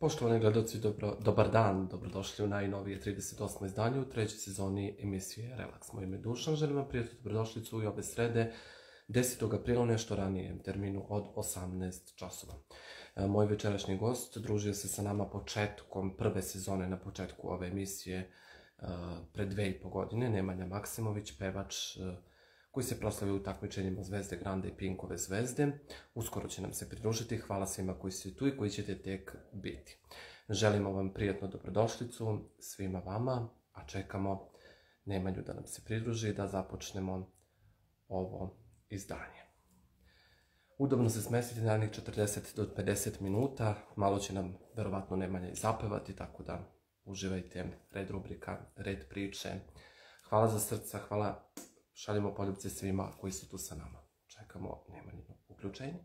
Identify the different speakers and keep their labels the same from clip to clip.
Speaker 1: Poštovani gledalci, dobar dan, dobrodošli u najnovije 38. izdanju u trećoj sezoni emisije Relax. Moje ime je Dušan, želim vam prijatnu dobrodošlicu i ove srede 10. aprila u nešto ranijem terminu od 18 časova. Moj večerašnji gost družio se sa nama početkom prve sezone na početku ove emisije pre 2,5 godine, Nemanja Maksimović, pevač koji se proslavio u takmičenjima Zvezde Grande i Pinkove zvezde. Uskoro će nam se pridružiti. Hvala svima koji ste tu i koji ćete tek biti. Želimo vam prijatnu dobrodošlicu svima vama, a čekamo Nemanju da nam se pridruži i da započnemo ovo izdanje. Udobno se smestiti narednih 40 do 50 minuta. Malo će nam verovatno Nemanja i zapevati, tako da uživajte. Red rubrika, red priče. Hvala za srca, hvala. Šaljemo poljubce svima koji su tu sa nama. Čekamo Nemanjino uključenje.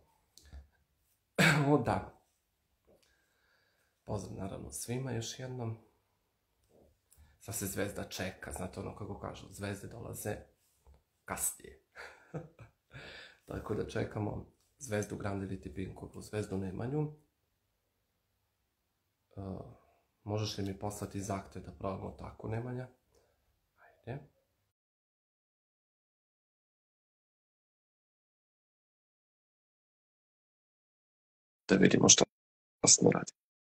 Speaker 1: O da. Pozdrav naravno svima još jednom. Sad se Zvezda čeka, znate ono kako kažu, zvezde dolaze kasnije. Tako da čekamo Zvezdu Grande ili Pinkovu, Zvezdu Nemanju. Možeš li mi poslati zahtev da probamo tako, Nemanja? Ajde. Da vidimo što smo radi.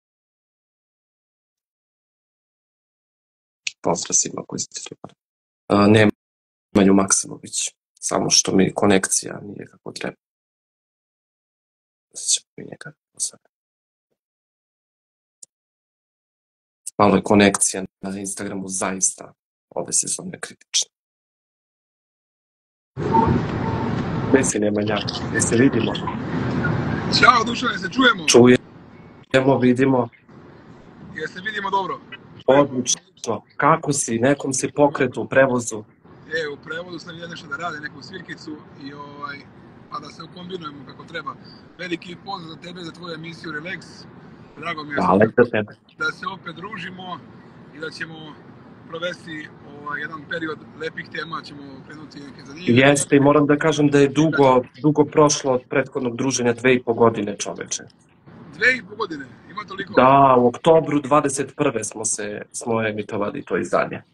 Speaker 1: Pozdrav svima koji ste tu. Nemanju Maksimović, samo što mi konekcija nije kako treba. Sad ćemo mi njega poslati. Malo je konekcija na Instagramu zaista ove sezone kritične. Gde si, Nemanja? Gde se vidimo?
Speaker 2: Ćao Dušane, se čujemo?
Speaker 1: Čujemo, vidimo.
Speaker 2: Jel se vidimo dobro?
Speaker 1: Odlično. Kako si? Nekom si pokretu u prevozu?
Speaker 2: U prevozu sam vidio nešto da rade, neku svirkicu i pa da se ukombinujemo kako treba. Veliki pozdrav za tebe, za tvoju emisiju Relax. Drago mi je da se opet družimo i da ćemo provesti jedan period lepih tema, ćemo krenuti neke zanimljive.
Speaker 1: Jeste, i moram da kažem da je dugo prošlo od prethodnog druženja, 2,5 godine, čoveče.
Speaker 2: 2,5 godine? Ima toliko?
Speaker 1: Da, u oktobru 21. smo emitovali to izdanje.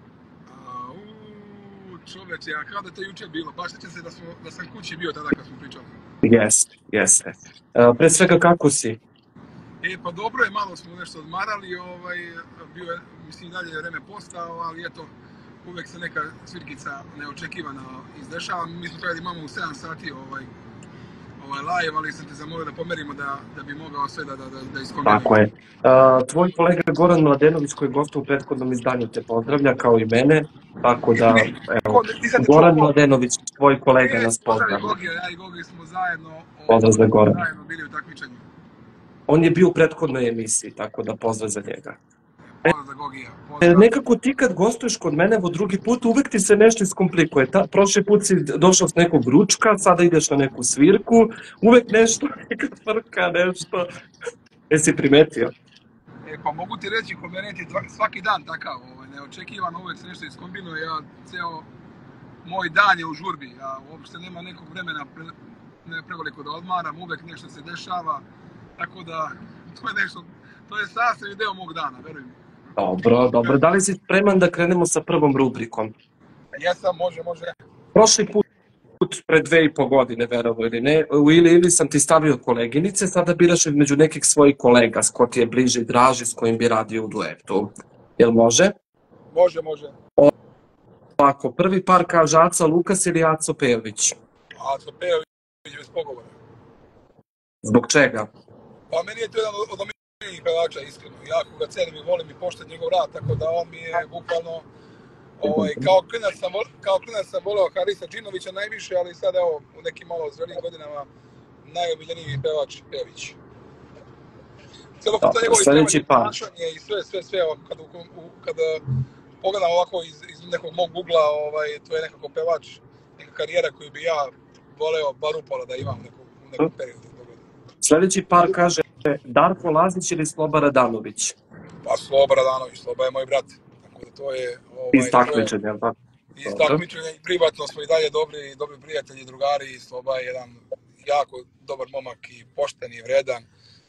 Speaker 2: Čoveče, a kao da to juče bilo, baš će se da sam kući bio tada kad smo pričali.
Speaker 1: Jeste. Pre svega, kako si?
Speaker 2: Pa dobro je, malo smo nešto odmarali, bio je, mislim, dalje vreme postao, ali eto, uvek se neka svirkica neočekivana izdešava. Mi smo trebali imamo u 7 sati live, ali sam te zamolio da pomerimo da bi mogao sve da iskombinujemo.
Speaker 1: Tako je. Tvoj kolega Goran Mladenović, koji je gostao u prethodnom izdanju, te pozdravlja, kao i mene, tako da, evo, Goran Mladenović, tvoj kolega, nas pozdravlja.
Speaker 2: Ja i Gogi smo zajedno bili u takmičenju.
Speaker 1: On je bio u prethodnoj emisiji, tako da pozdrav za njega.
Speaker 2: Pozdrav za Gogija.
Speaker 1: Nekako ti kad gostuješ kod mene, evo drugi put, uvek ti se nešto iskomplikuje. Prošli put si došao s nekog ručka, sada ideš na neku svirku, uvek nešto, neka tvrka, nešto. Jesi primetio?
Speaker 2: Pa mogu ti reći, kod mene ti svaki dan takav, neočekivano, uvek se nešto iskombinuje, ceo moj dan je u žurbi, ja uopšte nema nekog vremena preveliko da odmaram, uvek nešto se dešava. Tako da, to je sastavni deo mog dana, verujem.
Speaker 1: Dobro. Da li si spreman da krenemo sa prvom rubrikom?
Speaker 2: Jesam, može.
Speaker 1: Prošli put, pre 2,5 godine, verovo ili ne, ili sam ti stavio koleginice, sada biraš među nekih svojih kolega, s ko ti je bliži i draži, s kojim bi radio u duetu. Jel može?
Speaker 2: Može.
Speaker 1: Ovako, prvi par kaže Aca Lukas ili Aco Pejović?
Speaker 2: Aco Pejović bez pogovora.
Speaker 1: Zbog čega?
Speaker 2: Pa meni je to jedan od omiljenih pevača, iskreno. Jako ga cenim i volim i poštujem njegov rad, tako da on mi je bukvalno, kao klinac sam voleo Harisa Džinovića najviše, ali sad evo u nekim malo zrelim godinama najomiljeniji pevač Pejović. Celokupno njegovo ponašanje i sve, kada pogledam ovako iz nekog mog ugla, to je nekako pevač, neka karijera koju bi ja voleo bar upala da imam u nekom periodu.
Speaker 1: Sljedeći par kaže Darko Lazić ili Sloba Radanović?
Speaker 2: Pa Sloba Radanović, Sloba je moj brat. Tako da to je...
Speaker 1: Iz takmičenja, jel' tako?
Speaker 2: Iz takmičenja i privatno smo i dalje dobri prijatelji, drugari. Sloba je jedan jako dobar momak i pošten i vredan.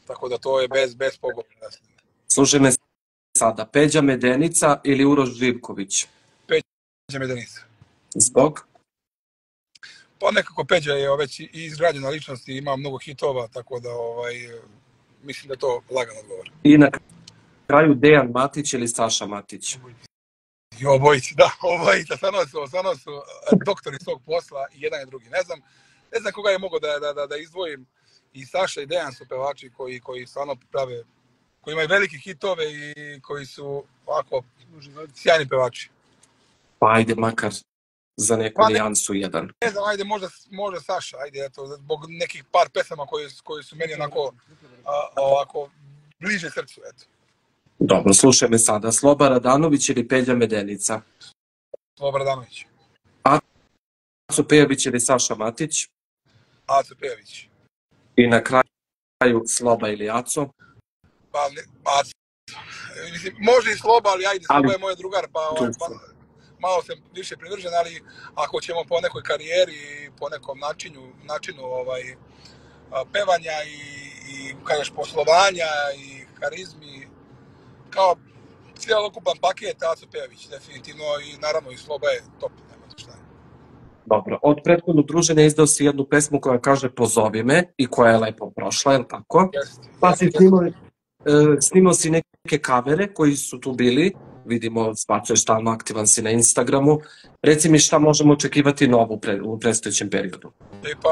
Speaker 2: Tako da to je bez pogovora.
Speaker 1: Slušaj me sada, Peđa Medenica ili Uroš Živković?
Speaker 2: Peđa Medenica.
Speaker 1: Zbog?
Speaker 2: Pa nekako Peđa je već i izgrađena ličnost i ima mnogo hitova, tako da mislim da to lagano odgovor.
Speaker 1: I na kraju Dejan Matić ili Saša Matić?
Speaker 2: I obojici, da, obojica, stvarno su doktori svog posla i jedan i drugi. Ne znam koga je mogao da izdvojim. I Saša i Dejan su pevači koji stvarno prave, koji imaju velike hitove i koji su ovako sjajni pevači.
Speaker 1: Pa ajde makar za neku nijansu jedan.
Speaker 2: Ne znam, ajde možda Saša, ajde eto, zbog nekih par pesama koji su meni ovako bliže srcu, eto.
Speaker 1: Dobro, slušaj me sada, Sloba Radanović ili Peđa Medenica?
Speaker 2: Sloba Radanović.
Speaker 1: Aco Pejović ili Saša Matić?
Speaker 2: Aco Pejović.
Speaker 1: I na kraju Sloba ili Aco?
Speaker 2: Pa Aco. Mislim, može i Sloba, ali ajde, Sloba je moj drugar, pa malo sam više privržen, ali ako ćemo po nekoj karijeri, po nekom načinu pevanja i kažeš poslovanja i karizmi, kao cijelokupan paket, Aco Pejović, definitivno, i naravno i Sloba je top, nema to šta je.
Speaker 1: Dobro, od prethodnog druženja izdao si jednu pesmu koja kaže Pozovi me i koja je lepo prošla, je li tako? Pa si snimao si neke kavere koji su tu bili, vidimo, spacuješ stalno, aktivan si na Instagramu. Reci mi šta možemo očekivati novo u predstojećem periodu?
Speaker 2: Pa,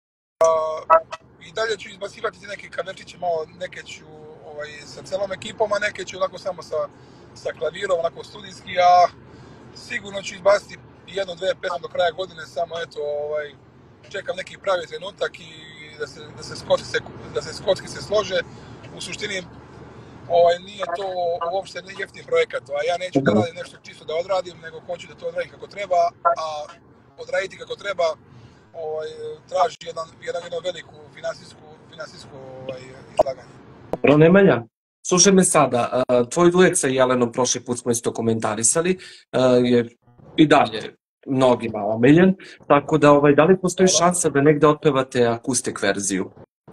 Speaker 2: i dalje ću izbacivati neke kaverčiće, malo neke ću sa celom ekipom, a neke ću onako samo sa klavirom, onako studijski, a sigurno ću izbaciti jedno, dve pesme do kraja godine, samo eto, čekam neki pravi trenutak i da se skotski se slože. U suštini, nije to uopšte jeftin projekat, a ja neću da radim nešto čisto da odradim, nego hoću da to odradim kako treba, a odraditi kako treba traži jednu veliku finansijsku izlaganje.
Speaker 1: Dobro, Nemanja, slušaj me sada, tvoj duet sa Jelenom, prošli put smo isto komentarisali, je i dalje mnogima omiljen, tako da li postoji šansa da negde otpevate akustik verziju,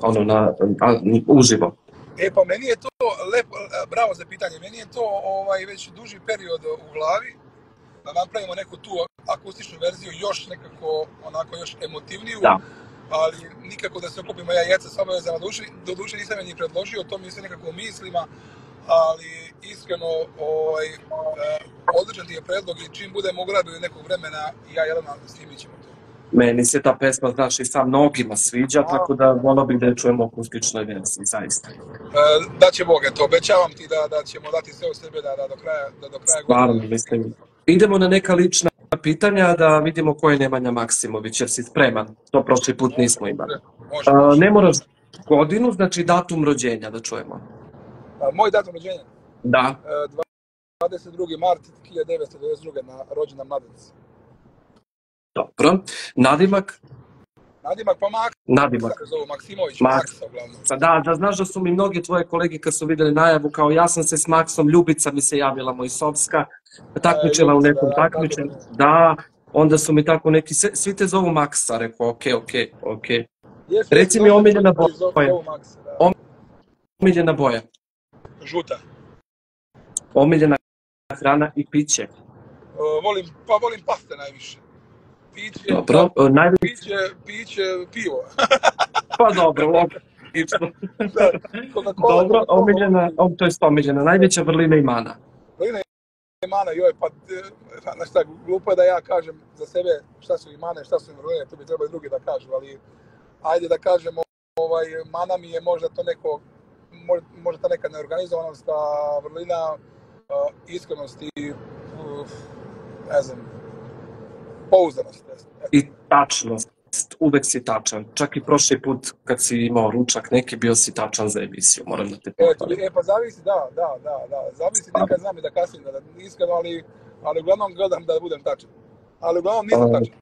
Speaker 1: uživo?
Speaker 2: Pa meni je to lepo, bravo za pitanje, meni je to već duži period u glavi, da napravimo neku tu akustičnu verziju još nekako, onako još emotivniju, ali nikako da se okupimo ja i Jeca s obavezama, do duše nisam je ni predložio, to mi se nekako u mislima, ali iskreno odličan ti je predlog i čim budemo ugradili nekog vremena, ja i Jelena snimit ćemo to.
Speaker 1: Meni se ta pesma, znaš, i sa mnogima sviđa, tako da volio bih da je čujemo u akustičnoj verziji, zaista.
Speaker 2: Da će Bog, eto, obećavam ti da ćemo dati sve u sebe da do kraja godine.
Speaker 1: Stvarno, mislim. Idemo na neka lična pitanja da vidimo ko je Nemanja Maksimović, jer si spreman. To prošli put nismo imali. Ne moraš godinu, znači datum rođenja da čujemo.
Speaker 2: Moj datum rođenja?
Speaker 1: Da.
Speaker 2: 22. mart 1992. na rođendan Mladenci.
Speaker 1: Dobro. Nadimak?
Speaker 2: Nadimak pa Maksa.
Speaker 1: Nadimak.
Speaker 2: Zovu Maksimović, Maksa uglavnom.
Speaker 1: Da znaš da su mi mnogi tvoje kolege kad su videli najavu, kao ja sam se s Maksom, Ljubica mi se javila Mojsovska, takmičila u nekom takmičenju. Da, onda su mi tako neki, svi te zovu Maksa, rekao ok. Reci mi omiljena boja. Omiljena boja.
Speaker 2: Žuta.
Speaker 1: Omiljena hrana i piće.
Speaker 2: Volim paste najviše. Piće, pivo.
Speaker 1: Pa dobro, logično. Dobro, omiljena, najveća vrlina i mana.
Speaker 2: Vrlina i mana, joj, pa, znaš šta, glupo je da ja kažem za sebe šta su i mane, šta su i vrline, to bi trebali drugi da kažu, ali ajde da kažemo, mana mi je možda to neko, možda ta neka neorganizovanost, a vrlina, iskrenost i, ne znam, pouzdanost.
Speaker 1: I tačnost, uvek si tačan. Čak i prošli put kad si imao ručak neki, bio si tačan za emisiju, moram da te pohvalim.
Speaker 2: Pa zavisi, da. Zavisi, nekad znam i da kasnim, iskreno, ali uglavnom gledam da budem tačan. Ali uglavnom nisam tačan.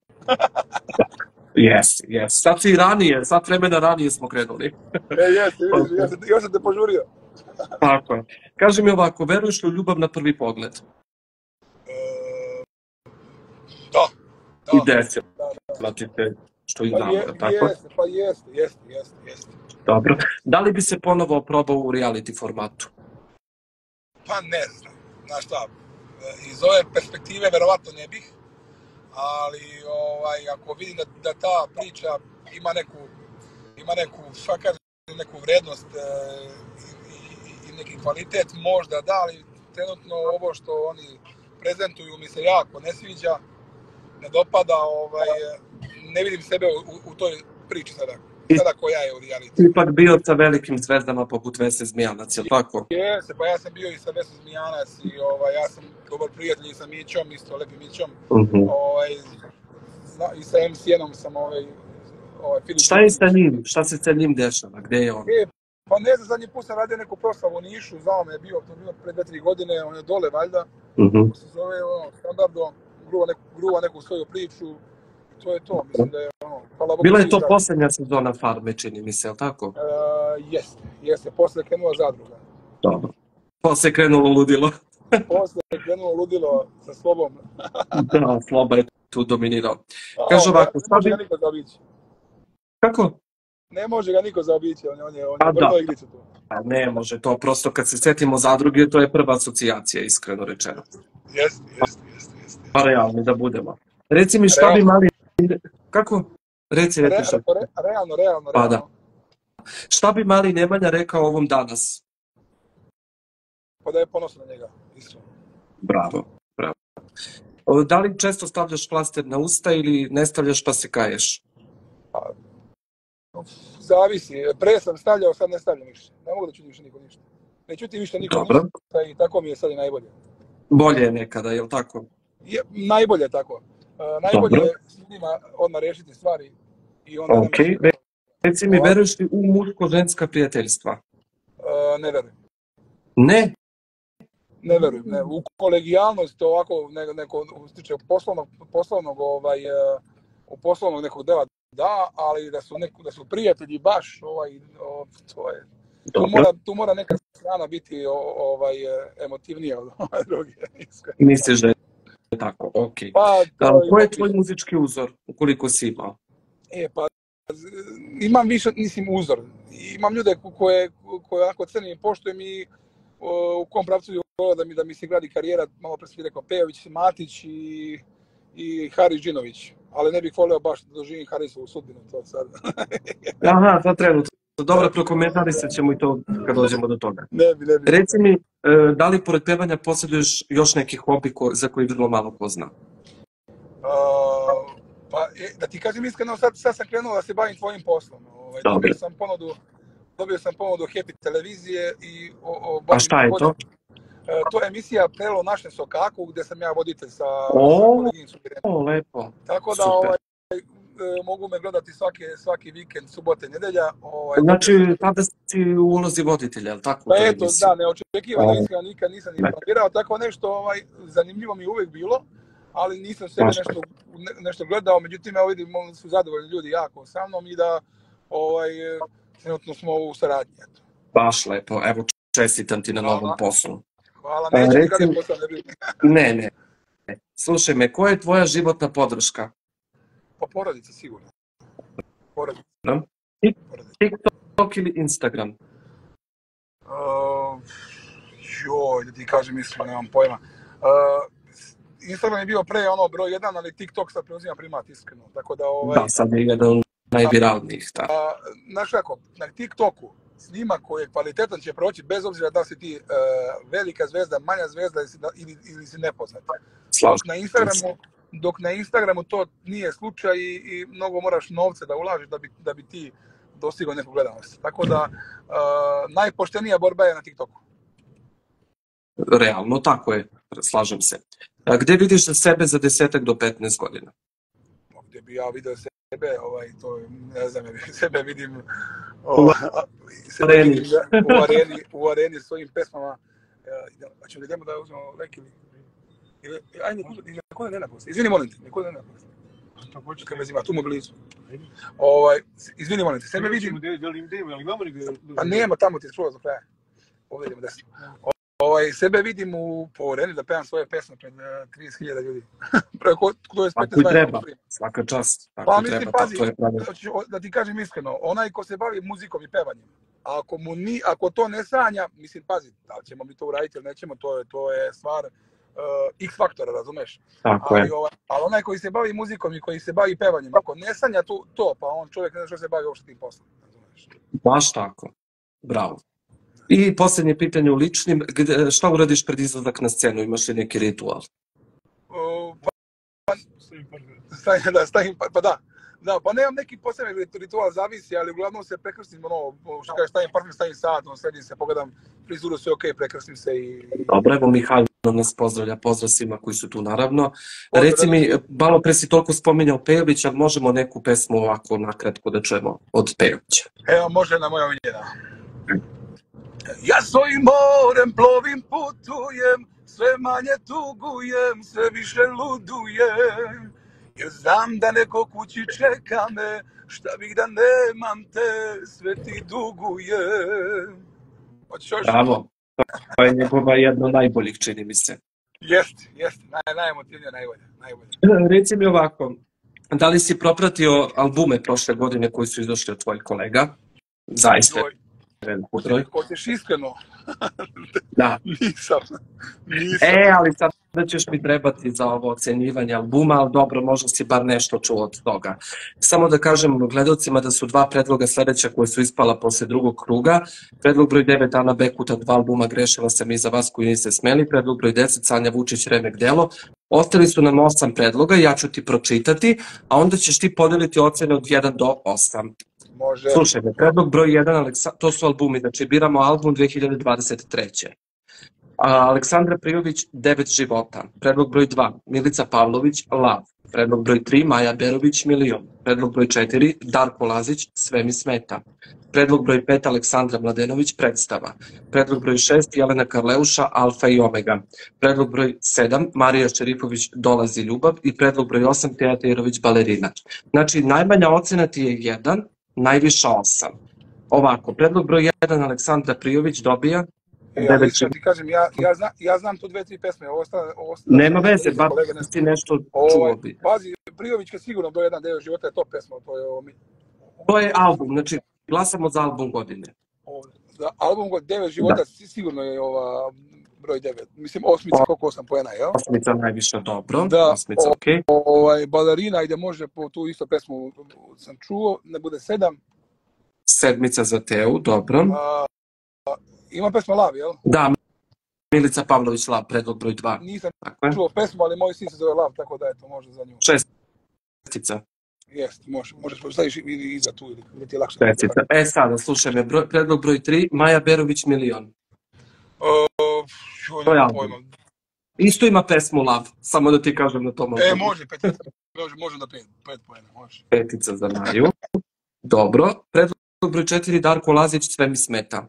Speaker 1: Yes. Sad si ranije, sad vremena ranije smo krenuli.
Speaker 2: Još sam te požurio.
Speaker 1: Tako je. Kaži mi ovako, veruješ li u ljubav na prvi pogled?
Speaker 2: Da.
Speaker 1: I desila ti se. što ih znamo, tako?
Speaker 2: Jeste.
Speaker 1: Dobro. Da li bi se ponovo probao u reality formatu?
Speaker 2: Pa ne znam, znaš šta, iz ove perspektive verovatno ne bih, ali ako vidim da ta priča ima neku vrednost i neki kvalitet, možda da, ali trenutno ovo što oni prezentuju mi se jako ne sviđa, ne dopada, ne vidim sebe u toj priči sada koja je u reality.
Speaker 1: Ipak bio sa velikim zvezdama poput Vese Zmijanac, je li tako?
Speaker 2: Jeste, pa ja sam bio i sa Vesom Zmijanac i ja sam dobar prijatelj i sa Mićom, isto Lepim Mićom. I sa MCN-om sam Filip.
Speaker 1: Šta je sa njim? Šta se sa njim dešava? Gde je on?
Speaker 2: Pa ne znam, zadnji put sam radio neku proslavu u Nišu, znao me je bio, to je bilo pre 2-3 godine, on je dole valjda, se zove standardno, gruva neku svoju priču, to je to, mislim da je hvala Bogu.
Speaker 1: Bila je to posljednja sezona Farme, čini mi se, je li tako?
Speaker 2: Jeste, posle je krenula zadruga.
Speaker 1: Dobro. Posle je krenulo ludilo.
Speaker 2: Posle je krenulo ludilo sa Slobom.
Speaker 1: Da, Sloba je tu dominirao. Kaže ovako,
Speaker 2: ne može ga niko zaobići.
Speaker 1: Kako?
Speaker 2: Ne može ga niko zaobići, on je vrlo igrica tu.
Speaker 1: Ne može, to prosto kad se setimo zadruge, to je prva asocijacija, iskreno rečeno.
Speaker 2: Jeste.
Speaker 1: Pa realni da budemo. Reci mi šta bi mali... Kako? Reci što.
Speaker 2: Realno.
Speaker 1: Pa da. Šta bi mali Nemanja rekao ovom danas?
Speaker 2: Pa da je ponosan na njega, iskreno.
Speaker 1: Bravo. Da li često stavljaš flaster na usta ili ne stavljaš pa se kaješ?
Speaker 2: Zavisi. Pre sam stavljao, sad ne stavljam više. Ne mogu da čutim više niko ništa. Ne čutim više niko ništa i tako mi je sad i najbolje.
Speaker 1: Bolje je nekada, je li tako?
Speaker 2: Najbolje je tako. Najbolje je s ljudima odmah rešiti stvari i onda...
Speaker 1: Reci mi, veruješ li u muško-ženska prijateljstva?
Speaker 2: Ne verujem.
Speaker 1: Ne?
Speaker 2: Ne verujem. U kolegijalnost, ovako neko stiče poslovnog nekog dela, da, ali da su prijatelji baš, to je... Tu mora neka strana biti emotivnija od druge.
Speaker 1: Misliš da je tako, okej. Koji je tvoj muzički uzor, ukoliko si imao?
Speaker 2: Pa, imam više, uzor. Imam ljude koje onako cenim i poštujem i u kom pravcu je da mi se gradi karijera, malo pre si rekao, Pejović, Matić i Haris Đinović. Ali ne bih voleo baš da doživim Harisovu sudbinu, to sad.
Speaker 1: Aha, to trenutno. Dobro, prokomentarisat ćemo i to kad dođemo do toga.
Speaker 2: Ne bi.
Speaker 1: Reci mi, da li pored pevanja posjeduješ još neki hobi za koji vrlo malo ko zna?
Speaker 2: Pa, da ti kažem iskreno, sad sam krenuo da se bavim tvojim poslom. Dobio sam ponudu Happy televizije i...
Speaker 1: A šta je to?
Speaker 2: To je emisija Prelo našem Sokaku, gdje sam ja voditelj sa koleginicom.
Speaker 1: Lepo.
Speaker 2: Tako da mogu me gledati svaki vikend, subote, nedelja.
Speaker 1: Znači, tada si u ulozi voditelja, je li tako?
Speaker 2: Pa eto, da, neočekivano, iskreno nikad nisam ni planirao, tako nešto zanimljivo mi je uvijek bilo, ali nisam sebe nešto gledao, međutim, ja vidim da su zadovoljni ljudi jako sa mnom i da trenutno smo u saradnji.
Speaker 1: Baš lepo, evo čestitam ti na novom poslu.
Speaker 2: Hvala, neću nikad ne posao ne biti.
Speaker 1: Ne. Slušaj me, koja je tvoja životna podrška?
Speaker 2: Pa porodica, sigurno. Porodica.
Speaker 1: TikTok ili Instagram?
Speaker 2: Da ti kažem iskreno, nemam pojma. Instagram je bio pre broj 1, ali TikTok sad preuzima primat, iskreno. Tako da,
Speaker 1: da, sad je jedan najviralnijih.
Speaker 2: Znaš kako, na TikToku snimak koji je kvalitetan će proći bez obzira da si ti velika zvezda, manja zvezda ili si nepoznat. Dok na Instagramu to nije slučaj i mnogo moraš novce da ulažeš da bi ti dostigao neku gledanost. Tako da najpoštenija borba je na TikToku.
Speaker 1: Realno, tako je, slažem se. A gdje vidiš sebe za 10 do 15 godina?
Speaker 2: Gdje bi ja vidio sebe, ne znam, sebe vidim u areni s svojim pesmama. Hoćemo da idemo da uzmemo lek ili... Ajde, neko ne napusti. Izvini, molim te, neko ne napusti. Kad me zima, tu mu blizu. Izvini, molim te, sebe vidim... A nema, tamo ti je čuo za kraja. Ovdje idemo desno. Sebe vidim po areni da pevam svoje pesme pred 30.000 ljudi. To je 15
Speaker 1: Ako i treba, svaka čast.
Speaker 2: Pa mislim, pazi, da ti kažem iskreno, onaj ko se bavi muzikom i pevanjem, ako to ne sanja, mislim, pazi, da li ćemo mi to uraditi ili nećemo, to je stvar X faktora, razumeš?
Speaker 1: Tako je.
Speaker 2: Ali onaj koji se bavi muzikom i koji se bavi pevanjem, ako ne sanja to, pa on čovjek ne zna što se bavi uopšte tim poslom, razumeš?
Speaker 1: Baš tako. Bravo. I posljednje pitanje u ličnim, šta uradiš pred izlazak na scenu, imaš li neki ritual? Pa nemam neki posebni ritual, zavisi, ali uglavnom se prekrstim, što kažeš, stavim parfum, stavim sat, sredim se, pogledam frizuru, sve okej, prekrstim se i... Dobro, evo Mihajlo nas pozdravlja, pozdrav svima koji su tu naravno. Reci mi, malo pre si toliko spominjao Pejovića, ali možemo neku pesmu ovako nakratko da čujemo od Pejovića?
Speaker 2: Evo, može na moja omiljena. Ja svojim morem plovim, putujem, sve manje tugujem, sve više ludujem. Jer znam da neko kući čeka me, šta bih da nemam te, sve ti dugujem.
Speaker 1: Bravo, to je njegova jedna od najboljih, čini mi se.
Speaker 2: Jeste, najemotivnije, najbolje.
Speaker 1: Reci mi ovako, da li si propratio albume prošle godine koji su izašli od tvojih kolega? Zaista.
Speaker 2: Hoćeš iskreno?
Speaker 1: Da.
Speaker 2: Nisam.
Speaker 1: Ali sad da ćeš mi trebati za ovo ocenjivanje albuma, ali dobro, možda si bar nešto čuo od toga. Samo da kažem gledalcima da su dva predloga sledeća koje su ispala posle drugog kruga. Predlog broj 9 Ana Bekuta, 2 albuma Grešila sam i za vas koji niste smeli. Predlog broj 10 Sanja Vučić, Remek delo. Ostali su nam 8 predloga, ja ću ti pročitati, a onda ćeš ti podeliti ocene od 1 do 8.
Speaker 2: Može.
Speaker 1: Slušaj, predlog broj 1, to su albumi, znači biramo album 2023. Aleksandra Prijović, 9 života. Predlog broj 2, Milica Pavlović, Lav. Predlog broj 3, Maja Berović, Milion. Predlog broj 4, Darko Lazić, Sve mi smeta. Predlog broj 5, Aleksandra Mladenović, Predstava. Predlog broj 6, Jelena Karleuša, Alfa i Omega. Predlog broj 7, Marija Šerifović, Dolazi ljubav. I predlog broj 8, Teja Tejerović, Balerina. Znači, najmanja ocena ti je 1, najviša 8. Ovako, predlog broj 1, Aleksandra Prijović dobija...
Speaker 2: ti kažem, ja znam tu 2-3 pesme.
Speaker 1: Nema veze, bar si nešto čuo bi.
Speaker 2: Pazi, Prijovićka sigurno do 1 deo života je to pesma.
Speaker 1: To je album, znači glasamo za album godine.
Speaker 2: Album godine 9 života sigurno je broj 9. Mislim, osmica, koliko 8 poena, jel?
Speaker 1: Osmica najviše, dobro. Osmica, okej.
Speaker 2: Balerina, ajde može, po tu isto pesmu sam čuo, ne bude 7.
Speaker 1: Sedmica za Teu, dobro.
Speaker 2: Ima pesma Lav, jel?
Speaker 1: Da, Milica Pavlović, Lav, predlog broj 2.
Speaker 2: Nisam čuo pesmu, ali moj sin se zove Lav, tako da je to može za nju.
Speaker 1: Šestica.
Speaker 2: Jest, možeš staviš i iza tu, ili ti je lakše.
Speaker 1: Šestica. Sada, slušaj me, predlog broj 3, Maja Berović, Milion. To je album. Isto ima pesmu Lav, samo da ti kažem na tom albumu.
Speaker 2: Može da 5 pojena, može.
Speaker 1: Petica za Maju. Dobro. Predlog broj 4, Darko Lazić, Sve mi smeta.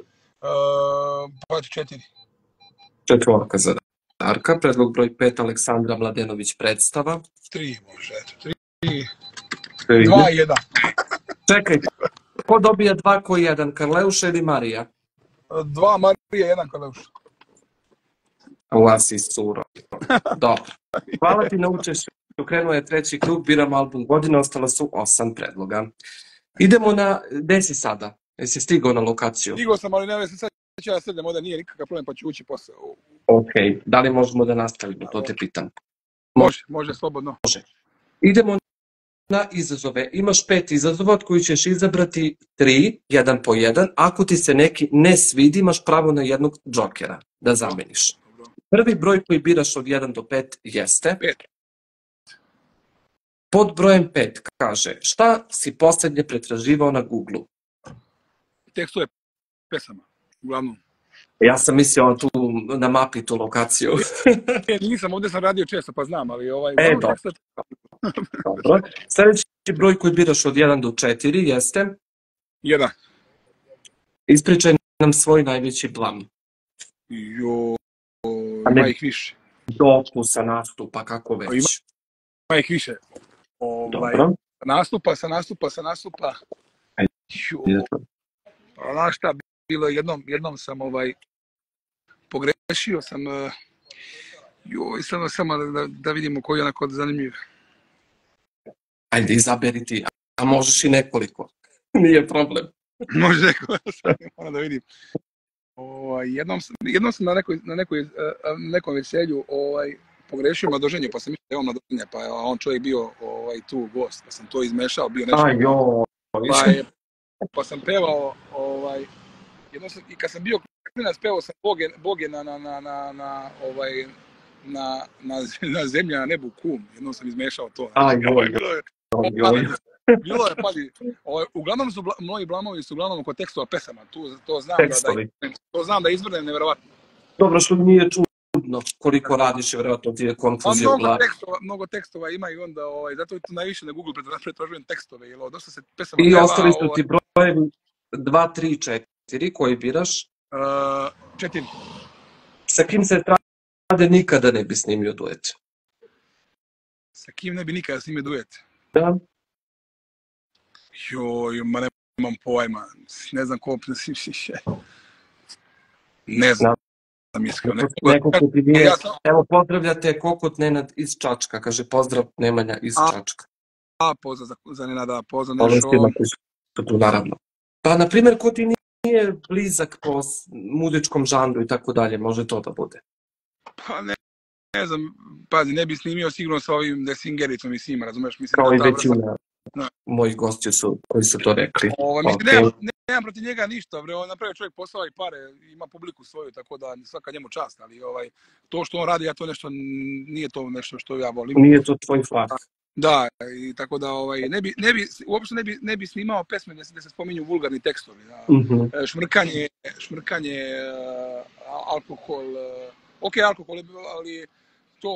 Speaker 2: 4.
Speaker 1: Četvorka za Darka. Predlog broj 5, Aleksandra Mladenović, Predstava.
Speaker 2: 3 može, eto, 3. 2-1.
Speaker 1: Čekaj, ko dobija 2, ko 1, Karleuša ili Marija?
Speaker 2: 2 Marija, 1 Karleuša.
Speaker 1: Lasi suro. Dobro. Hvala ti na učešću. Krenuo je 3. krug, biramo album godine, ostala su 8 predloga. Idemo na... Gde si sada? Jesi stigao na lokaciju?
Speaker 2: Stigao sam, ali ne, sad ću ja sedem, ovdje nije nikakav problem, pa ću ući posle.
Speaker 1: Ok, da li možemo da nastavimo, to te pitam.
Speaker 2: Može, slobodno.
Speaker 1: Može. Idemo na izazove. Imaš 5 izazova od koji ćeš izabrati 3, 1 po 1. Ako ti se neki ne svidi, imaš pravo na jednog džokera da zameniš. Prvi broj koji biraš od 1 do 5 jeste...
Speaker 2: 5.
Speaker 1: Pod brojem 5 kaže, šta si poslednje pretraživao na Google-u?
Speaker 2: Tekstove pesama, uglavnom.
Speaker 1: Ja sam mislio tu na mapi tu lokaciju.
Speaker 2: Nisam, ovdje sam radio često, pa znam, ali
Speaker 1: Dobro. Sljedeći broj koji biraš od 1 do 4 jeste?
Speaker 2: 1.
Speaker 1: Ispričaj nam svoj najveći blam.
Speaker 2: Ima ih više.
Speaker 1: Dokusa, nastupa, kako već.
Speaker 2: Ima ih više.
Speaker 1: Dobro.
Speaker 2: Nastupa. Znaš šta, bilo jednom sam pogrešio sam, joj, samo da vidimo koji je onako zanimljiv.
Speaker 1: Ajde, izaberi ti, a možeš i nekoliko, nije problem.
Speaker 2: Može nekoliko, moram da vidim. Jednom sam na nekom veselju pogrešio Mladoženju, pa sam mislio da je on Mladoženja, pa je on čovjek bio tu gost, pa sam to izmešao, bio nešto. Pa sam pevao, i kad sam bio klinac, pevao sam Boge na zemlji, na nebu kum, jednom sam izmešao to. Bilo je, pazi, uglavnom su moji blamovi uglavnom oko tekstova pesama, to znam da izvrnem nevjerovatno.
Speaker 1: Dobro, što nije čudno koliko radiš, vjerojatno ti je konfuzija u glavi.
Speaker 2: Mnogo tekstova ima i onda, zato tu najviše na Google pretražujem tekstove, jer dosta se pesama
Speaker 1: peva. I ostali su ti brojevi 2, 3, 4, koji biraš?
Speaker 2: 4.
Speaker 1: Sa kim se Strade nikada ne bi snimio duet?
Speaker 2: Sa kim ne bi nikada snimio duet?
Speaker 1: Da.
Speaker 2: Joj, nemam pojma. Ne znam ko... Ne znam.
Speaker 1: Neko ko ti nije... Evo, pozdravljate Kokot Nenad iz Čačka. Kaže, pozdrav Nemanja iz Čačka.
Speaker 2: Pozdrav za Nenada, pozdrav nešto...
Speaker 1: Tu, naravno. Pa, na primjer, ko ti nije blizak po muzičkom žanru i tako dalje, može to da bude?
Speaker 2: Pa ne znam, pazi, ne bi snimio sigurno sa ovim Desingericom i svima, razumeš?
Speaker 1: Kao i većina mojih gostiju koji su to rekli.
Speaker 2: Nemam protiv njega ništa, on napravio čovjek posao i pare, ima publiku svoju, tako da svaka njemu čast, ali to što on radi, ja to nešto, nije to nešto što ja volim.
Speaker 1: Nije to tvoj fakt.
Speaker 2: Da, i tako da uopšte ne bi snimao pesme gdje se spominju vulgarni tekstovi. Šmrkanje, alkohol, alkohol, ali to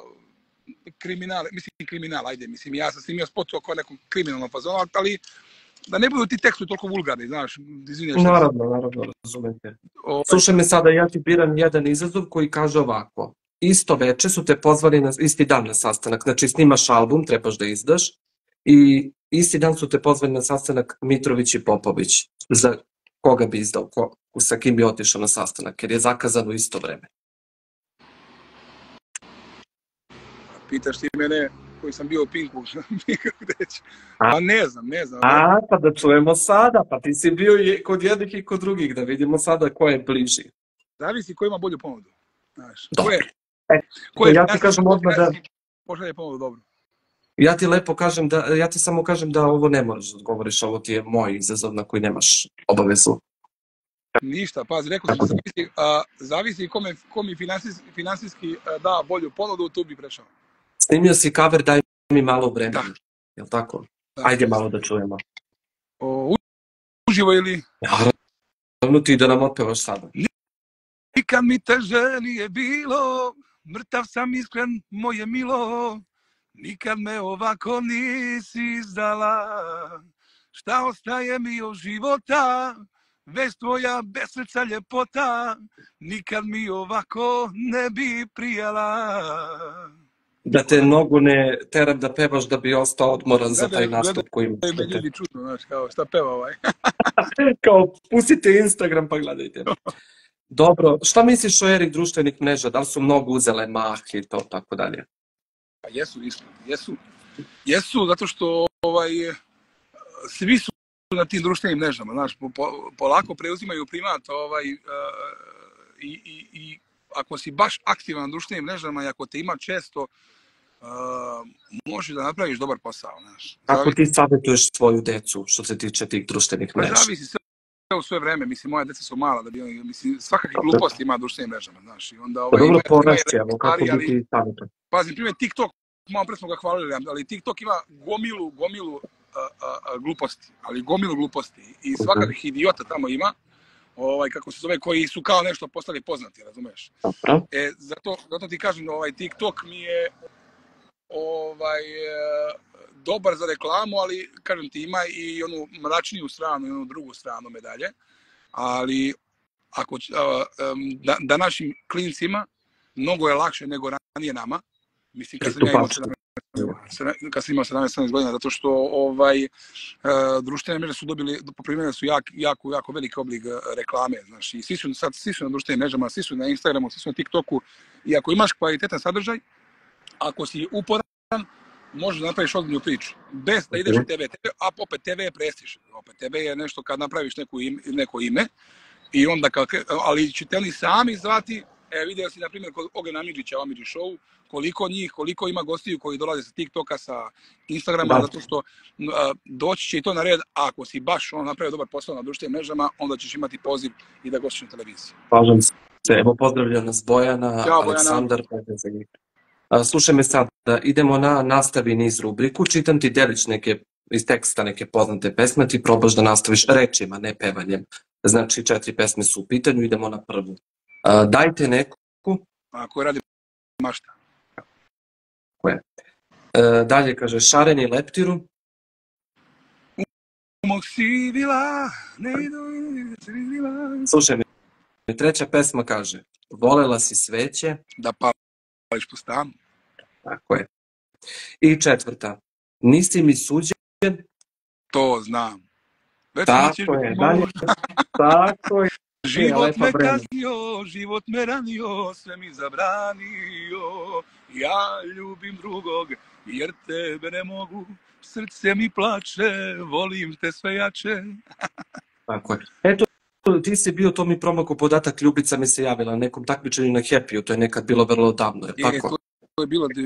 Speaker 2: kriminal, ajde, ja sam snimio spot oko nekom kriminalnom fazonu, ali da ne budu ti tekstovi toliko vulgarni, znaš, izvinjaš.
Speaker 1: Naravno, razumete. Slušaj me sada, ja ti biram jedan izazov koji kaže ovako. Isto veče su te pozvali isti dan na sastanak, znači snimaš album, trebaš da izdaš, i isti dan su te pozvali na sastanak Mitrović i Popović. Za koga bi izdao, sa kim bi otišao na sastanak, jer je zakazano isto vreme.
Speaker 2: Pitaš ti mene koji sam bio u Pinku, a ne znam.
Speaker 1: Pa da čujemo sada, pa ti si bio i kod jednih i kod drugih, da vidimo sada ko je bliži.
Speaker 2: Zavisi ko ima bolju ponudu.
Speaker 1: Dobro. Ja ti kažem odmah da...
Speaker 2: Pošalje ponudu, dobro.
Speaker 1: Ja ti lepo kažem ja ti samo kažem da ovo ne moraš da odgovoriš, ovo ti je moj izazov na koji nemaš obavezu.
Speaker 2: Ništa, pazi, rekao sam, zavisi ko mi finansijski da bolju ponudu, tu bi prešao.
Speaker 1: Snimio si cover Daj mi malo vremena, jel' tako? Ajde malo da čujemo.
Speaker 2: Uživo ili?
Speaker 1: Naravno ti da nam otpevaš sada.
Speaker 2: Nikad mi teže nije bilo, mrtav sam iskren, moje milo, nikad me ovako nisi izdala, šta ostaje mi od života, već tvoja bez srca ljepota, nikad mi ovako ne bi prijala.
Speaker 1: Da te nogu ne teram da pevaš da bi ostao odmoran za taj nastup koji imaš.
Speaker 2: Gledaj me ljudi čudno, znaš, kao šta peva ovaj.
Speaker 1: Kao, pustite Instagram pa gledajte. Dobro, šta misliš o eri društvenih mreža? Da li su mnogo uzele mah i to tako dalje?
Speaker 2: Pa jesu, zato što svi su na tim društvenim mrežama, znaš, polako preuzimaju primat i ako si baš aktivan na društvenim mrežama i ako te ima često, možeš da napraviš dobar posao, znaš.
Speaker 1: Kako ti savjetuješ svoju decu što se tiče tih društvenih mreža?
Speaker 2: Zavisi sve u svoje vreme, mislim, moja deca su mala, svakakve gluposti ima na društvenim mrežama, znaš.
Speaker 1: Dobro porašće, evo kako bi ti savjetuješ.
Speaker 2: Pazi, primjer, TikTok, malo pre smo ga hvalili, ali TikTok ima gomilu gluposti, i svakakvih idiota tamo ima, kako se zove, koji su kao nešto postali poznati, razumeš? Zato ti kažem, TikTok mi je dobar za reklamu, ali kažem ti ima i onu mračniju stranu i onu drugu stranu medalje, ali da našim klincima mnogo je lakše nego ranije nama, mislim kad sam ja imao kad sam imao 17 godina, zato što društvene mreže su poprimile su jako veliki oblik reklame, znaš, i svi su na društvenim mrežama, svi su na Instagramu, svi su na TikToku, i ako imaš kvalitetan sadržaj, ako si uporan, možeš da napraviš ozbiljnu priču, bez da ideš u TV, a opet TV je prestiž, opet TV je nešto kad napraviš neko ime, i onda, ali će te oni sami zvati. Vidio si, na primjer, kod Ogena Amidžića, Amidži Show, koliko ima gostiju koji dolaze sa TikToka, sa Instagrama, zato što doći će i to na red, a ako si baš napravio dobar posao na društvenim mrežama, onda ćeš imati poziv i da gostiš na televiziji.
Speaker 1: Slažem se. Evo, pozdravljam nas Bojana,
Speaker 2: Ćao,
Speaker 1: Aleksandar. Slušaj me sad, idemo na nastavi niz rubriku, čitam ti delić iz teksta neke poznate pesme, ti probaš da nastaviš rečima, ne pevanjem. Znači, 4 pesme su u pitanju, idemo na prvu. Dajte neku.
Speaker 2: Ko radi mašta.
Speaker 1: Koje? Dalje kaže šareni leptiru. Slušaj mi, treća pesma kaže volela si sveće.
Speaker 2: Da pališ po stanu.
Speaker 1: Tako je. I četvrta, nisi mi suđen.
Speaker 2: To znam.
Speaker 1: Tako je, dalje. Tako je.
Speaker 2: Život me kaznio, život me ranio, sve mi zabranio. Ja ljubim drugog, jer tebe ne mogu. Srce mi plače, volim te sve jače.
Speaker 1: Tako je. Eto, ti si bio, to mi promako podatak, Ljubica mi se javila na nekom takmičenju na Happy-u, to je nekad bilo vrlo davno, je tako?
Speaker 2: To je bilo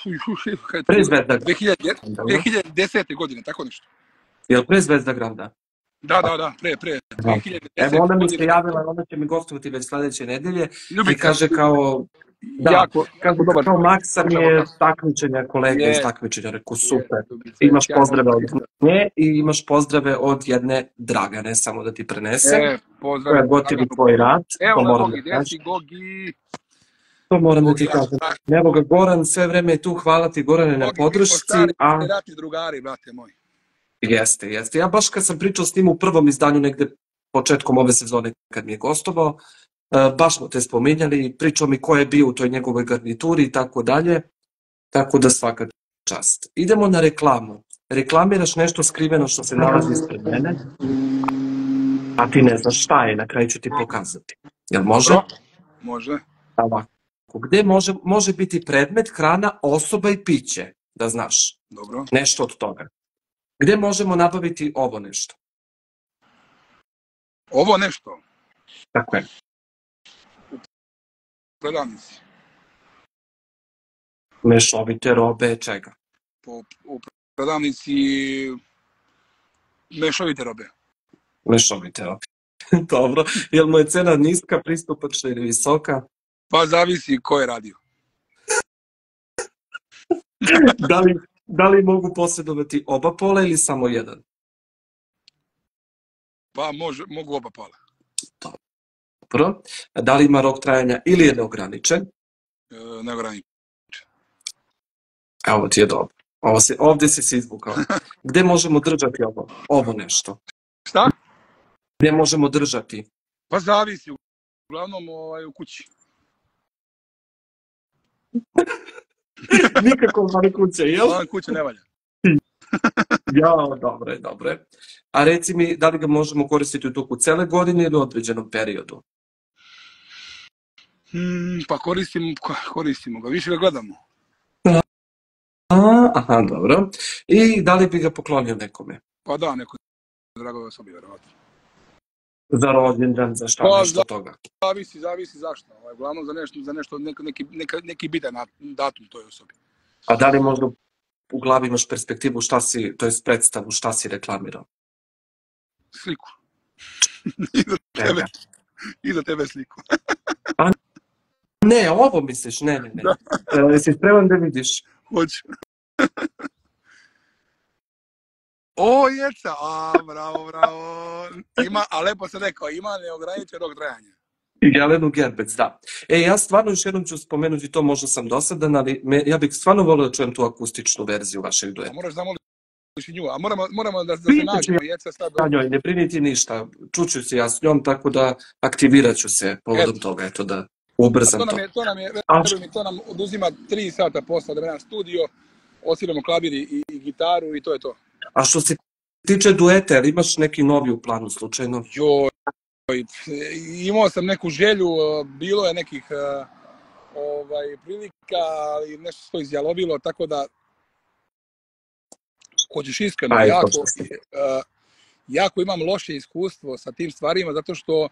Speaker 2: 2010. godine, tako nešto.
Speaker 1: Je li pre Zvezda Granda?
Speaker 2: Da, pre.
Speaker 1: 2010. Evo, ona mi se javila, ona će mi gostovati već sledeće nedelje i kaže kao... Da, kao Maksa mi je takmičenja, kolega iz takmičenja, rekao super. Imaš pozdrave od nje i imaš pozdrave od jedne Dragane, samo da ti prenese. Koja gotivi tvoj rad.
Speaker 2: Evo, Gogi.
Speaker 1: To moram da ti kažem. Evo ga, Goran, sve vreme je tu, hvala ti Gorane na podršci.
Speaker 2: Rati drugari, brate moji.
Speaker 1: Jeste. Ja baš kad sam pričao s njim u prvom izdanju, negde početkom ove sezone kad mi je gostovao, baš smo te spominjali, pričao mi ko je bio u toj njegovoj garnituri i tako dalje, tako da svaka čast. Idemo na reklamu. Reklamiraš nešto skriveno što se nalazi ispred mene, a ti ne znaš šta je, na kraju ću ti pokazati. Jel može?
Speaker 2: Može.
Speaker 1: Ovako. Gde može biti predmet, hrana, osoba i piće, da znaš.
Speaker 2: Dobro.
Speaker 1: Nešto od toga. Gde možemo nabaviti ovo nešto?
Speaker 2: Ovo nešto?
Speaker 1: Tako je.
Speaker 2: U prodavnici.
Speaker 1: Mešovite robe, čega?
Speaker 2: U prodavnici mešovite robe.
Speaker 1: Mešovite robe. Dobro. Jel mu je cena niska, pristupačna ili visoka?
Speaker 2: Pa zavisi ko je radio.
Speaker 1: Da li mogu posjedovati oba pola ili samo jedan?
Speaker 2: Pa mogu oba pola.
Speaker 1: Dobro. Da li ima rok trajanja ili je neograničen?
Speaker 2: Neograničen.
Speaker 1: Evo ti je dobro. Ovdje si se izvukao. Gde možemo držati ovo nešto?
Speaker 2: Šta?
Speaker 1: Gde možemo držati?
Speaker 2: Pa zavisi. Uglavnom u kući.
Speaker 1: Nikako van kuće, jel?
Speaker 2: Van kuće ne valja.
Speaker 1: Ja, dobro. A reci mi, da li ga možemo koristiti u toku cele godine ili u određenom periodu?
Speaker 2: Pa koristimo ga, više ga gledamo.
Speaker 1: Aha, dobro. I da li bi ga poklonio nekome?
Speaker 2: Pa da, nekoj dragoj osobi, verovatno.
Speaker 1: Za rođendan, za šta, nešto toga?
Speaker 2: Zavisi zašto. Uglavnom za nešto, neki bitan datum toj osobi.
Speaker 1: A da li možda u glavi imaš perspektivu to je predstavu šta si reklamirao?
Speaker 2: Sliku. I za tebe sliku.
Speaker 1: Ne, ovo misliš, ne. Jesi spreman da vidiš?
Speaker 2: Hoću. O, jeca, bravo. A lepo se rekao, ima neograničen rok trajanja.
Speaker 1: Jelenu Gerbec, da. Ja stvarno još jednom ću spomenuti to, možda sam dosadan, ali ja bih stvarno volio da čujem tu akustičnu verziju vašeg dueta.
Speaker 2: A moraš da moliš i nju, a moramo da se nađemo.
Speaker 1: Ne brini ti ništa, čuću se ja s njom, tako da aktivirat ću se povodom toga, eto da ubrzam to.
Speaker 2: To nam oduzima 3 sata posla da vremena studio, osviramo klavir i gitaru i to je to.
Speaker 1: A što se tiče dueta, ali imaš neki novi u planu slučajno?
Speaker 2: Joj, imao sam neku želju, bilo je nekih prilika, ali nešto se to izjalovilo, tako da hoćeš iskreno, jako imam loše iskustvo sa tim stvarima, zato što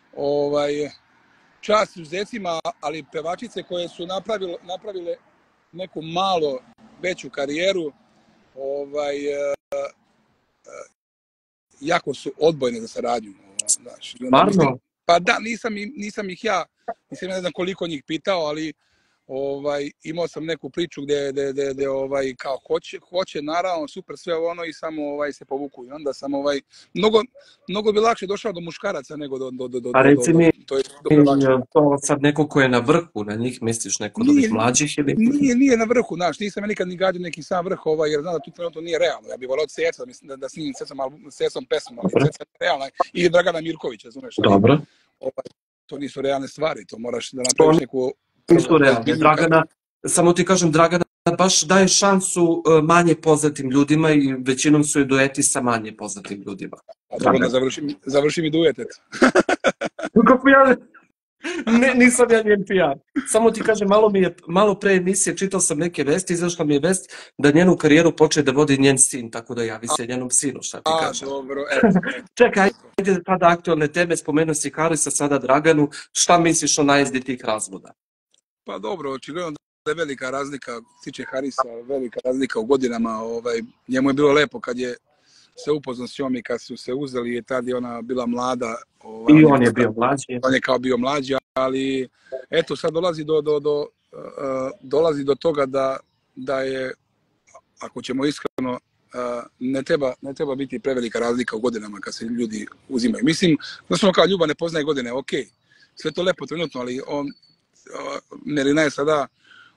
Speaker 2: čast izuzecima, ali pevačice koje su napravile neku malo veću karijeru, jako su odbojne za saradnju.
Speaker 1: Stvarno?
Speaker 2: Pa da, nisam ih ja, ne znam koliko njih pitao, ali imao sam neku priču gdje kao hoće, naravno, super sve ono i samo se povuku. I onda sam mnogo bi lakše došao do muškaraca nego do
Speaker 1: a reci mi, to sad neko ko je na vrhu, na njih misliš neko od ovih mlađih ili?
Speaker 2: Nije na vrhu, znaš, nisam ja nikad ni gađao neki sam vrh, jer znam da tu trenutno nije realno. Ja bih volao od Ceca, mislim da snimim Cecom pesmu, ali Ceca je realna. I Dragana Mirkovića, znaš.
Speaker 1: Dobro.
Speaker 2: To nisu realne stvari, to moraš da napraviš neku...
Speaker 1: Nisu realne. Dragana, samo ti kažem, Dragana baš daje šansu manje poznatim ljudima i većinom su je dueti sa manje poznatim ljudima.
Speaker 2: A dobro, da završi mi duet, eto.
Speaker 1: Kako ja... Nisam ja njen PR. Samo ti kažem, malo pre emisije čitao sam neke vesti, izašla mi je vest da njenu karijeru počne da vodi njen sin, tako da javi se njenom sinu, šta ti kažem.
Speaker 2: Dobro,
Speaker 1: Čekaj, ajde tada aktualne teme, spomenuo si Harisa, sada Draganu, šta misliš o najezdi tih razvoda?
Speaker 2: Pa dobro, očigledno da je velika razlika, tiče Harisa, velika razlika u godinama, njemu je bilo lepo kad je se upoznao s njom i kad su se uzeli, tad je ona bila mlada.
Speaker 1: I on je bio mlađi.
Speaker 2: On je kao bio mlađi, ali eto sad dolazi do toga da je, ako ćemo iskreno, ne treba biti prevelika razlika u godinama kad se ljudi uzimaju. Mislim, znači kao ljubav ne poznaje godine, ok, sve to lepo trenutno, ali Nerina je sada,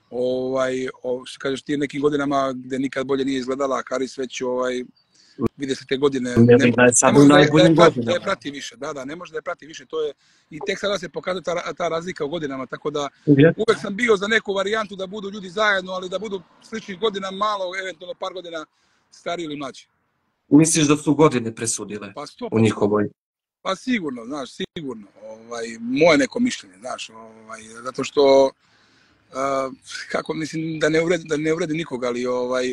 Speaker 2: kažeš ti nekim godinama gdje nikad bolje nije izgledala, a Haris već vide se te godine, ne može da je prati više, ne može da je prati više, to je, i tek sada se pokazuje ta razlika u godinama, tako da uvek sam bio za neku varijantu da budu ljudi zajedno, ali da budu sličnih godina malo, eventualno par godina stariji ili mlađi.
Speaker 1: Misliš da su godine presudile u njihovoj?
Speaker 2: Pa sigurno, znaš, sigurno, moje neko mišljenje, znaš, zato što, kako mislim, da ne uvredi nikoga, ali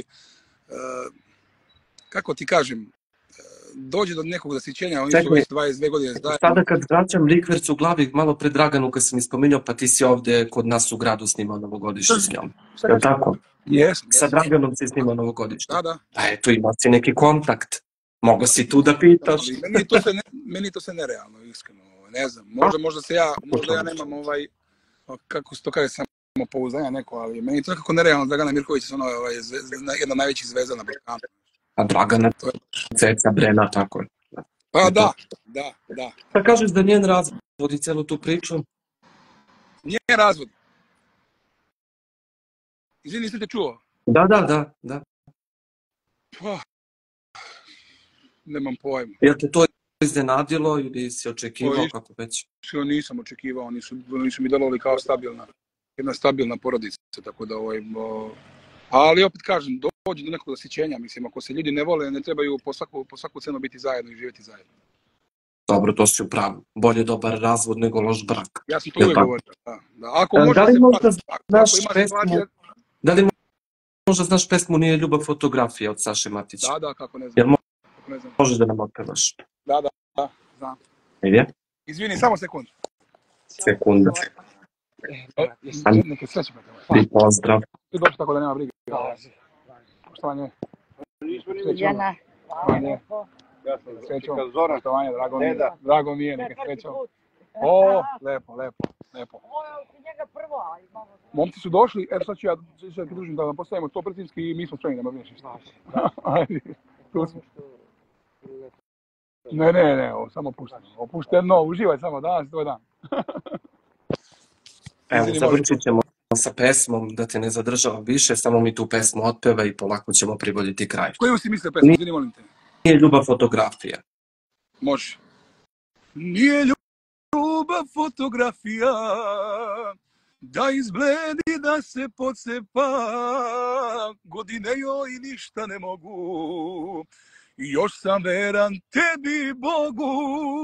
Speaker 2: kako ti kažem, dođe do nekog zasićenja, oni su već 22 godine zajedno.
Speaker 1: Sada kad vraćam rikverc u glavi, malo pred Draganu kad sam ispominjao, pa ti si ovdje kod nas u gradu snimao novogodišnje s njom. Je li tako?
Speaker 2: Jesam.
Speaker 1: Sa Draganom si snimao novogodišnje.
Speaker 2: Da.
Speaker 1: A eto, imao si neki kontakt. Mogu si tu da pitaš.
Speaker 2: Meni to se nerealno, iskreno. Ne znam, možda ja nemam kako se to kaže, samopouzdanja neko, ali meni to nekako nerealno. Dragana Mirković je jedna najvećih zvezda na Balkanu.
Speaker 1: A Dragana, Ceca, Brena, tako je.
Speaker 2: Pa da.
Speaker 1: Pa kažeš da njen razvod vodi celu tu priču?
Speaker 2: Njen razvod? Izvini, nisi te čuo?
Speaker 1: Da.
Speaker 2: Pa, nemam pojma.
Speaker 1: Jel te to iznenadilo ili si očekivao kako već?
Speaker 2: Nisam očekivao, nisu mi delovali kao jedna stabilna porodica, tako da ali opet kažem, dođe do nekog zasićenja, mislim, ako se ljudi ne vole, ne trebaju po svaku cenu biti zajedno i živjeti zajedno.
Speaker 1: Dobro, to si u pravu. Bolje dobar razvod nego loš brak.
Speaker 2: Ja sam to uvijek govorio, da. Ako
Speaker 1: Da li možda znaš pesmu Nije ljubav fotografija od Saše Matića?
Speaker 2: Da, kako ne znam.
Speaker 1: Jel možeš da nam otpevaš?
Speaker 2: Da, znam.
Speaker 1: Ide?
Speaker 2: Izvini, samo sekundu.
Speaker 1: Sekunda.
Speaker 2: Neke sreće.
Speaker 1: I pozdrav.
Speaker 2: Ti došli tako da nema brige. Poštovanje.
Speaker 3: Ljena.
Speaker 2: Srećom. Poštovanje, drago mi je, neke srećom. Lepo. Momci su došli, sad ću ja pridružim da vam postavimo to brzinski i mi smo spremni da me vješi. Ajde, tu smo. Ne, samo opušteno, uživaj samo danas, tvoj dan.
Speaker 1: Evo, završit ćemo sa pesmom, da te ne zadržavam više, samo mi tu pesmu otpeva i polako ćemo privoditi kraj.
Speaker 2: Koju si mislio pesmu, izvini, molim te?
Speaker 1: Nije ljubav fotografija.
Speaker 2: Može. Nije ljubav fotografija, Da izbledi, da se pocepa, godine joj ništa ne mogu, još sam veran tebi Bogu.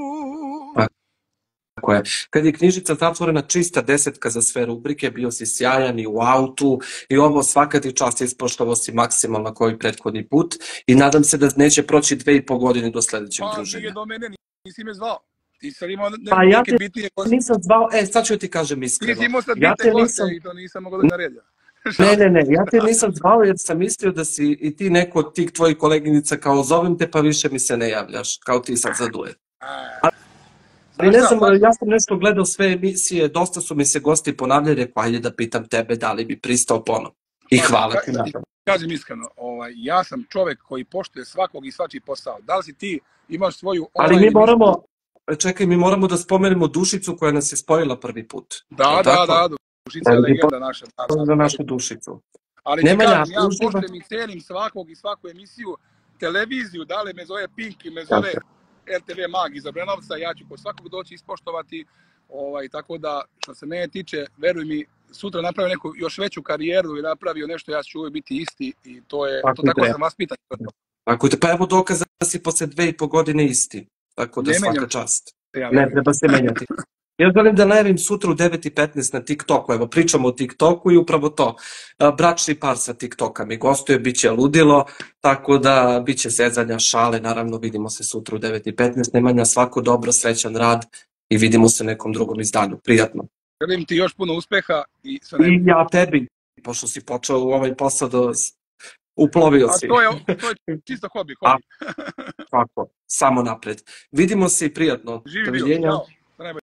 Speaker 1: Tako je. Kad je knjižica zatvorena, čista 10 za sve rubrike, bio si sjajan i u autu i ovo svaka ti čast, ispoštovao si maksimalno koji prethodni put i nadam se da neće proći 2,5 godine do sledećeg druženja.
Speaker 2: Nije do mene, nisi me zvao. Ti sad imao
Speaker 1: neke bitnije goste. Nisam zvao, sad ću ti kažem iskreno.
Speaker 2: Ti si imao sad bitne goste i to nisam mogao da naredim.
Speaker 1: Ne, ja te nisam zvao jer sam mislio da si i ti neko od tih tvojih koleginica kao zovem te pa više mi se ne javljaš, kao ti sad za duet. Ali ne znam, ja sam nešto gledao sve emisije, dosta su mi se gosti ponavljali, rekao, ajde da pitam tebe da li bi pristao ponovo. I hvala ti na to.
Speaker 2: Kažem iskreno, ja sam čovek koji poštuje svakog i svačiji posao. Da li si ti imaš svoju...
Speaker 1: Ali mi moramo da spomenemo Dušicu koja nas je spojila prvi put.
Speaker 2: Da, Dušica je legenda naša.
Speaker 1: Za našu Dušicu.
Speaker 2: Ali ti kažem, ja poštujem i cenim svakog i svaku emisiju, televiziju, da li me zove Pink i me zove RTV Mag iz Obrenovca, ja ću kod svakog doći ispoštovati, tako da što se mene tiče, veruj mi, sutra napravio neku još veću karijeru i napravio nešto, ja ću uvijek biti isti i to je, tako sam vas pitan.
Speaker 1: Pa evo dokaza da si posle 2,5 godine isti, tako da svaka čast. Ne treba se menjati. Ja želim da najavim sutra u 9:15 na TikToku, evo pričamo o TikToku i upravo to, bračni par sa TikToka mi gostuje, bit će ludilo, tako da bit će zezanja, šale, naravno vidimo se sutra u 9:15, Nemanja, svako dobro, srećan rad i vidimo se u nekom drugom izdanju, prijatno.
Speaker 2: Želim ti još puno uspeha i
Speaker 1: ja tebi, pošto si počeo u ovaj posao da uplovio si.
Speaker 2: A to je čisto hobi.
Speaker 1: Tako, samo napred. Vidimo se i prijatno.
Speaker 2: Živi bio,